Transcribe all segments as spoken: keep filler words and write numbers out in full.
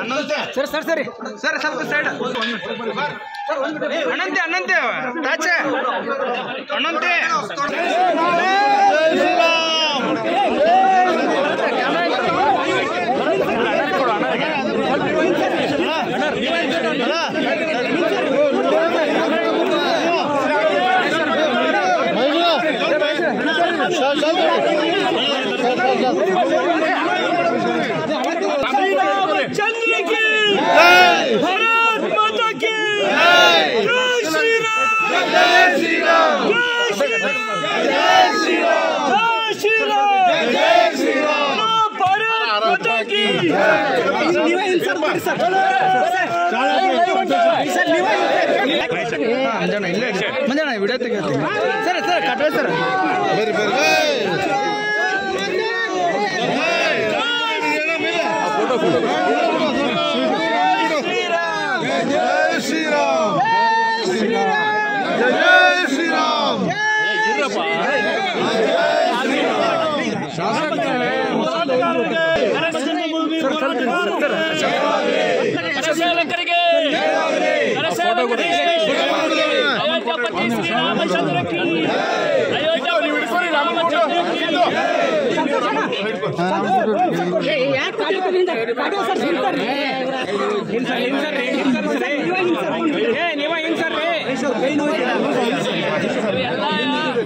sir sir ಸರಿ sir ಸ್ವಲ್ಪ side ಅನಂತೆ ಅನಂತೆ ತಾಚೆ ಅನಂತೆ चंद्र की भारत माता की जय श्री राम जय श्री राम जय श्री राम जय श्री राम जय श्री राम भारत माता की ಮಂಜಣ್ಣ ಇಲ್ಲೇ ಮಂಜಣ್ಣ ವಿಡಿಯೋ ತೆಗಿತೀನಿ ಸರ್ ಸರ್ ಕಟ್ರೆ ಸರ್ ಬರ್ರಿ ಬರ್ರಿ ಫೋಟೋ ಫೋಟೋ ಜೈ ಶ್ರೀರಾಮ್ ಜೈ ಶ್ರೀರಾಮ್ ಜೈ ಶ್ರೀರಾಮ್ रामचंद्र की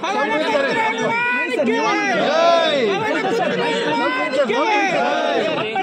अयोध्या